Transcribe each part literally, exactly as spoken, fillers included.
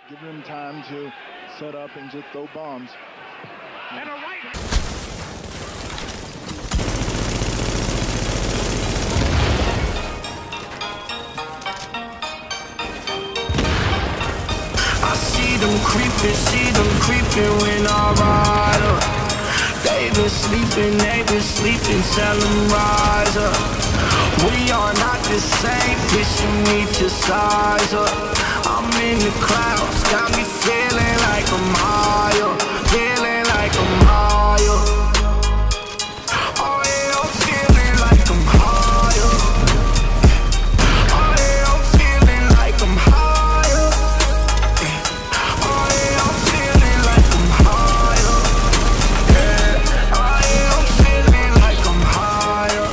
Give him time to set up and just throw bombs. And a right. I see them creeping, see them creeping when I ride up. They been sleeping, they been sleeping, tell them rise up. We are not the same, bitch, you need to size up. I'm in the clouds, got me feeling like I'm higher, feeling like I'm higher. Oh yeah, I'm feeling like I'm higher. Oh yeah, I'm feeling like I'm higher. Oh yeah, I'm feeling like I'm higher. Yeah. Oh yeah, I'm feeling like I'm higher.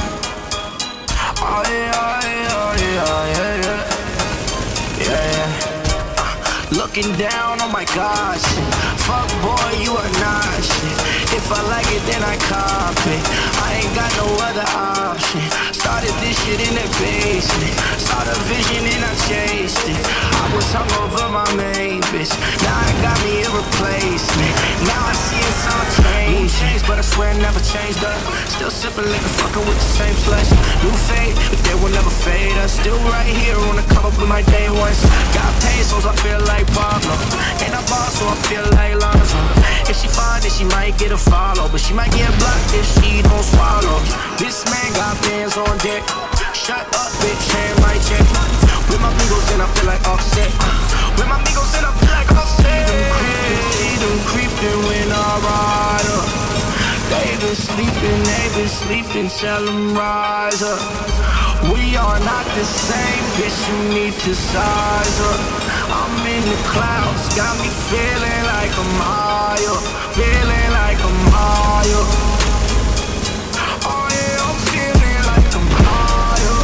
Oh yeah, oh yeah, oh yeah, yeah, yeah. Yeah, yeah. Uh, looking down, oh my gosh. Fuck boy, you are not shit. If I like it, then I cop it. I ain't got no other option. Started this shit in the basement. Saw the vision and I chased it. I was hung over my main bitch. Now I got me a replacement. Now I see it's all changed. Changed, but I swear I never changed up. Still sipping liquor, fucking with the same slush. New fade, but they will never fade us. Still right here on the come up with my day ones. Got pesos, I feel like Pablo. Ain't a boss, so I feel like Lonzo. If she find it, she might get a follow, but she might get blocked if she don't swallow. This man got bands on deck. Shut up, bitch, hand my check. With my amigos in, I feel like Offset. With my amigos in, I feel like Offset. See them creeping, see them creeping when I ride up. They been sleeping, they been sleeping, tell them rise up. We are not the same, bitch, you need to size up. I'm in the clouds, got me feeling like I'm higher, feeling like I'm higher. Oh yeah, I'm feeling like I'm higher.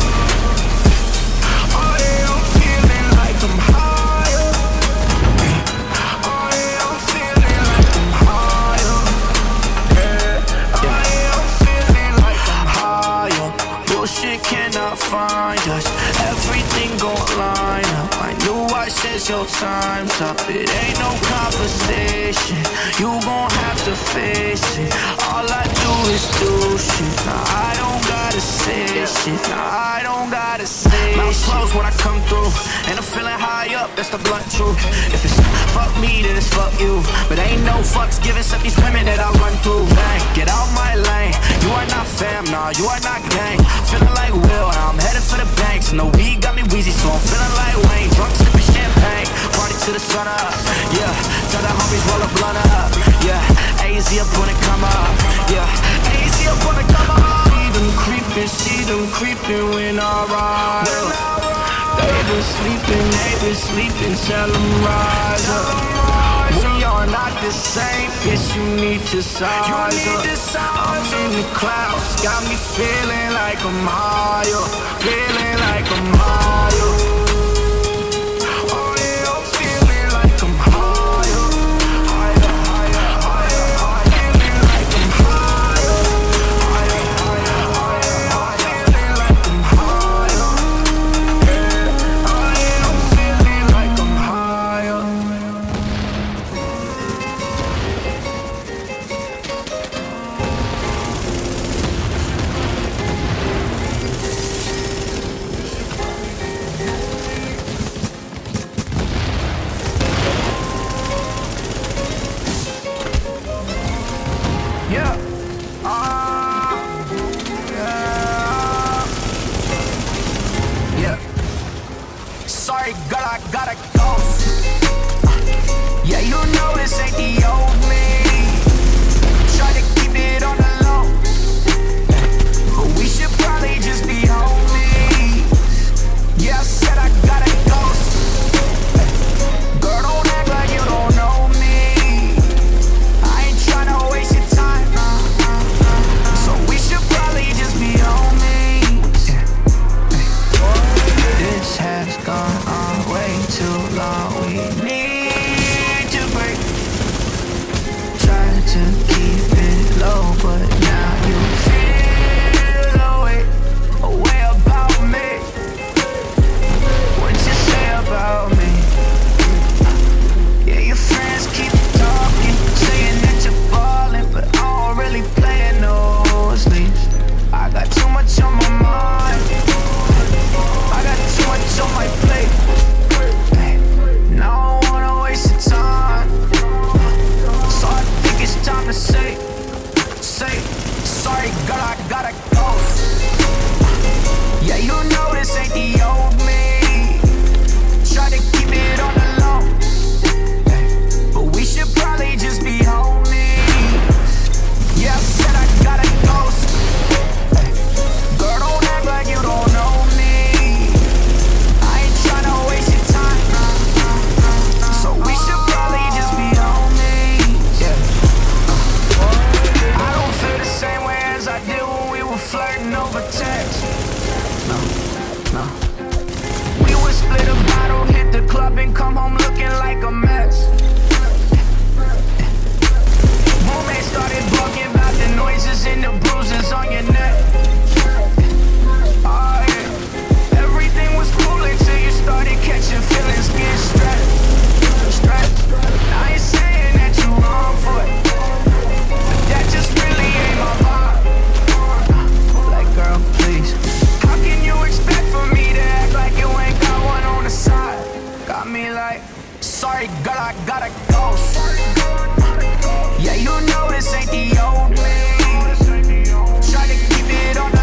Oh yeah, I'm feeling like I'm higher. Oh yeah, I'm feeling like I'm higher. Yeah, oh yeah, I'm feeling like I'm higher. Bullshit cannot find us, everything gon' line up. I knew I said your time's up, it ain't no conversation. You gon' have to face it. All I do is do shit. Now I don't gotta say shit. Now I don't gotta say shit. Mouth closed when I come through, and I'm feeling high up, that's the blunt truth. If it's fuck me, then it's fuck you. But ain't no fucks given except these women that I run through. Bang, get out my lane. You are not fam, nah, you are not gang. Feeling like Will, now I'm headed for the banks. No weed got me wheezy, so I'm feeling like Wayne. Drunk sipping champagne, party to the sun up. Yeah, tell the homies roll a blunt up. Yeah, A Z up when it come up. Yeah, A Z up when it come up. See them creeping, see them creeping when I ride up. They been sleeping, they been sleeping, tell them rise up. We are not the same, bitch, you need to size up. I'm in the clouds, got me feeling like I'm higher, feeling like I'm higher. Oh yeah, I'm feeling like I'm higher, higher, higher, higher. Feeling like I'm higher, higher, higher, higher. Feeling like I'm higher. Yeah, oh yeah, I'm feeling like I'm higher. Yeah. Ah. Yeah. Yeah. Sorry, girl, I gotta go. Yeah, you know this ain't the old me. Try to keep it on the low, but we should probably just be homies. Yeah, I said I gotta go. Girl, don't act like you don't know me. I ain't tryna waste your time, so we should probably just be homies. This has gone on way too long. We need to break. Try to keep it low, but now you feel away, away about me. What you say about me? like, sorry girl, I gotta go. Yeah, you know this ain't the old me. Try to keep it on the